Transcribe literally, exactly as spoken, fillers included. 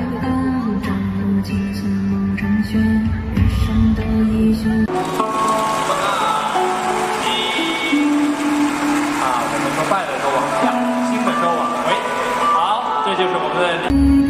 啊，我们说半个都往下，新的都往回。好，这就是我们的。